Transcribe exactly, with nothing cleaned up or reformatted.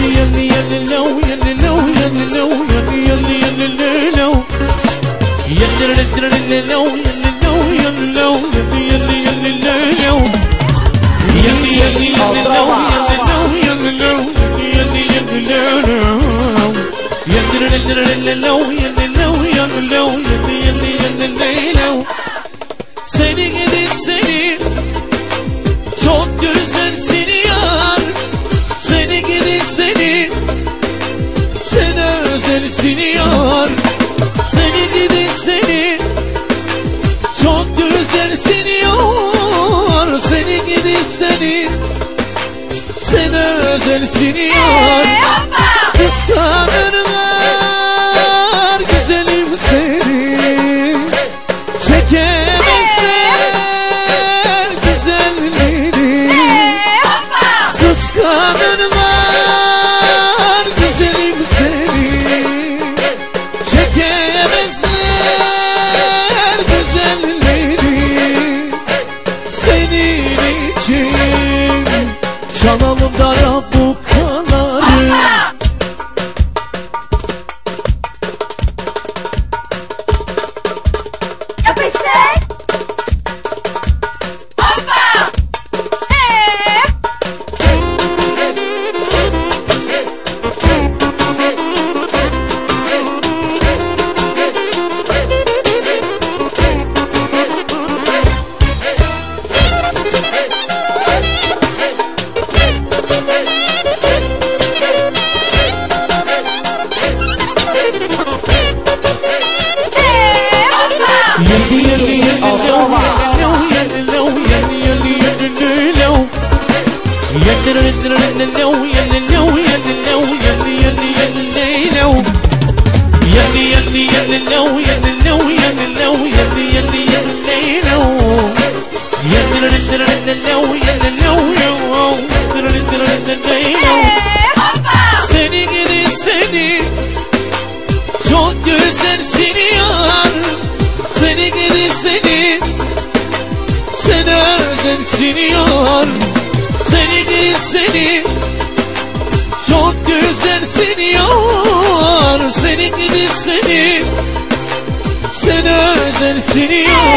يلي يلي لو يلي لو يلي لو يلي يلي يلي لو يلي يلي لو يلي لو يلي لو يلي يلي يلي لو يلي يلي يلي لو يلي لو يلي لو يلي يلي لو يلي يلي لو يلي لو يلي لو يلي يلي يلي لو. Seni gidi seni, çok güzelsin yar. Seni gidi seni, sen özelsin yar. Seni gidi seni, çok güzelsin yar. Seni gidi seni, sen özelsin yar. Kıskanırlar güzelim seni, çekemezler güzelliğini. Kıskanırlar güzelim seni, çekemezler güzelliğini. Senin için çalalım darbukaları. Yapıştır. Hoppa. Eee. يلي يلي يلي لو يلي لو يلي يلي يلي لو يلي يلي لو يلي لو يلي لو يلي يلي يلي لو يلي يلي يلي لو يلي لو يلي لو يلي يلي يلي لو يلي يلي لو يلي لو يلي يلي لو. Seni gidi seni, çok güzelsin yar. Seni gidi seni, sen özelsin yar. Seni gidi seni, çok güzelsin yar. Seni gidi seni, sen özelsin yar.